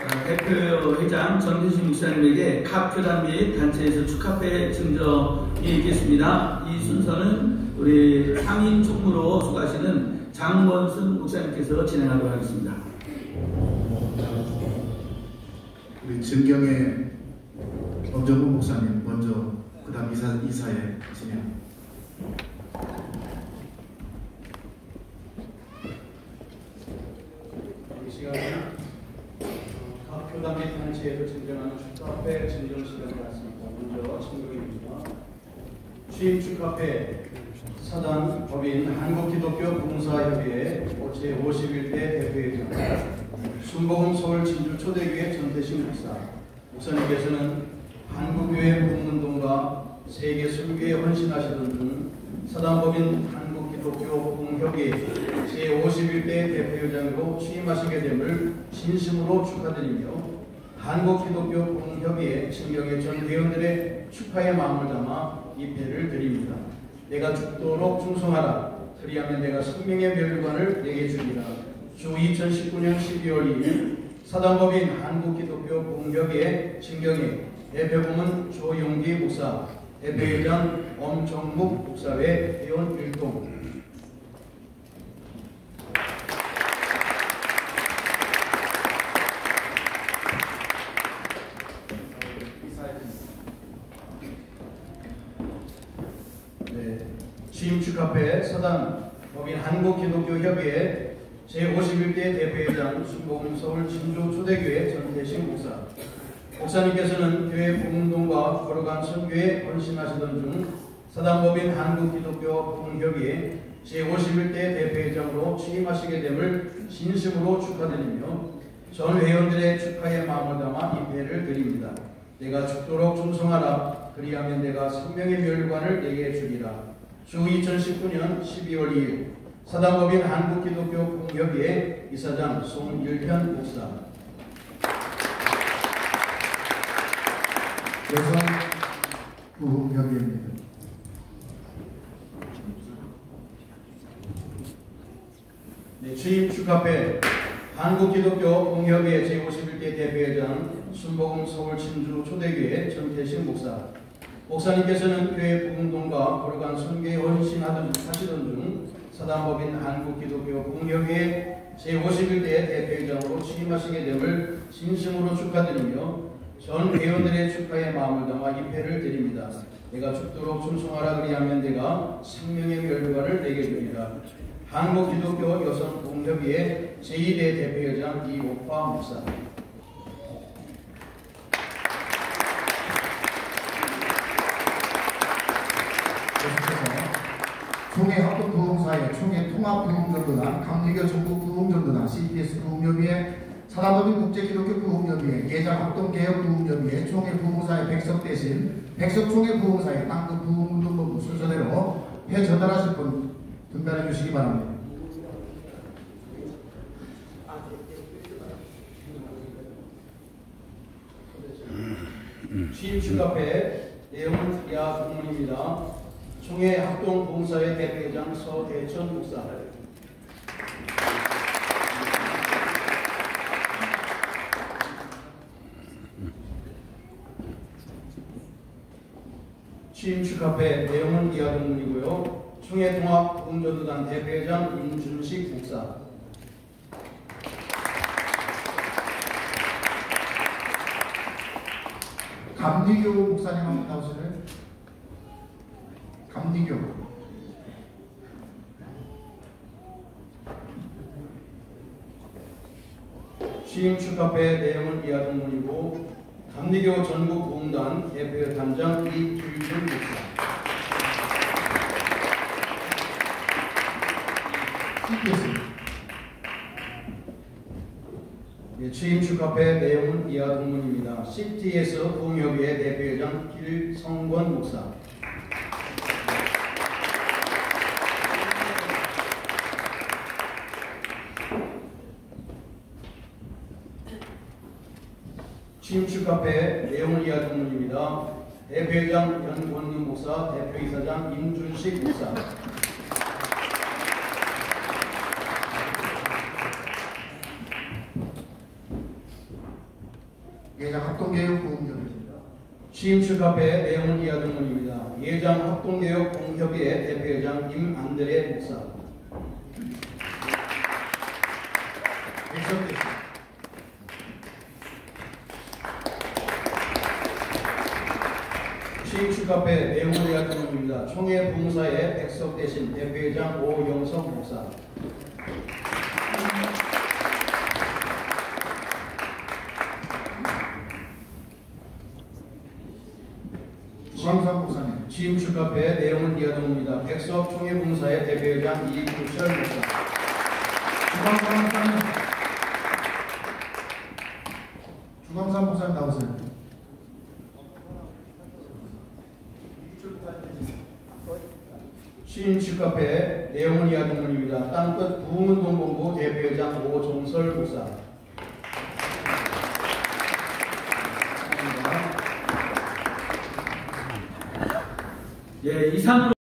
대표회장 전태신 목사님에게 각 교단 및 단체에서 축하패 증정이 있겠습니다. 이 순서는 우리 상임 총무로 수고하시는 장원순 목사님께서 진행하도록 하겠습니다. 우리 증경의 엄정구 목사님 먼저 그 다음 이사회 진행. 이 시간에 각 교단 및 단체에서 증정하는 축하패 증정 시간을 갖습니다. 먼저 증거입니다. 취임 축하패 사단 법인 한국기독교 봉사협의회 제51대 대표회장 순복음 서울 진주 초대교회 전태신 목사 목사님께서는 한국교회 부흥운동과 세계 순교에 헌신하시던 중 사단법인 한국기독교 봉협의회 제51대 대표회장으로 취임하시게 됨을 진심으로 축하드리며 한국기독교 봉협의회 친경의 전 회원들의 축하의 마음을 담아 이 패를 드립니다. 내가 죽도록 충성하라. 그리하면 내가 생명의 멸관을 내게 주리라. 주 2019년 12월 2일 사단법인 한국기독교 봉협의회 친경회 대표부문 조용기 목사, 대표회장 엄정묵 목사회 회원 일동. 취임 축하패 사단 법인 한국기독교협의회 제51대 대표회장 순복음 서울 진주 초대교회 전태신 목사 목사님께서는 교회 부흥운동과 거룩한 선교에 헌신하시던 중 사단법인 한국기독교 봉협의회 제51대 대표회장으로 취임하시게 됨을 진심으로 축하드리며 전 회원들의 축하의 마음을 담아 이 패를 드립니다. 내가 죽도록 충성하라. 그리하면 내가 생명의 멸관을 내게 주리라. 주 2019년 12월 2일 사단법인 한국기독교 봉협의회 이사장 송일현 목사. 여성 부흥협의회입니다. 네, 취임 축하패 한국기독교 봉협의회 제51대 대표회장 순복음 서울 진주 초대교회 전태신 목사 목사님께서는 교회 부흥동과 거룩한 선교에 헌신하시던 중 사단법인 한국기독교 봉협의회 제51대 대표회장으로 취임하시게 됨을 진심으로 축하드리며 전 회원들의 축하의 마음을 담아 이 패를 드립니다. 내가 죽도록 충성하라. 그리하면 내가 생명의 멸관을 내게 주리라. 한국기독교 여성봉협의회 제2대 대표회장 이옥화 목사. 총회 합동부흥사회 총회 통합부흥전도단 감리교 전국부흥전도단 CPS 부흥협의회 사단법인 국제기독교 부흥협의회 예장합동개혁부흥협의회 총회 부흥사회 백석 대신 백석총회 부흥사회 땅끝 부흥운동본부 순서대로 회 전달하실 분 등단해 주시기 바랍니다. 취임 축하패 내용은 이하 공문입니다. 총회 합동봉사회 대표회장 서대천 목사. 취임 축하패 내용은 이하 공문이고요. 총회 통합 부흥전도단 대표회장 임준식 목사. 감리교 목사님 한번 나오실래요? 감리교. 취임 축하패 내용은 이하 동문이고 감리교 전국부흥단 대표단장 이길준 목사. 네, 취임 축하패 내용은 이하 동문입니다. CTS 부흥협의회 대표회장 길성권 목사. 취임 축하패 내용을 이하 동문입니다. 대표회장 연권윤 목사, 대표이사장 임준식 목사. 예장 합동개혁부흥협의 취임 축하패 내용을 이하던 분입니다. 예장 합동개혁부흥협의회 대표회장 임안드레 목사. 백석대신. 취임 축하패 내용을 이하던 분입니다. 총회 부흥사의 백석대신 대표회장 오영석 목사. 주광삼 목사님. 취임 축하패 내용을 이하던 분입니다. 백석 총회 부흥사의 대표회장 이규철 목사. 주광삼 목사님. 주광삼 목사님 나오세요. 취임 축하패 내용을 이하던 분입니다. 땅끝 부흥운동본부 대표회장 오종설 목사. 예, 이상으로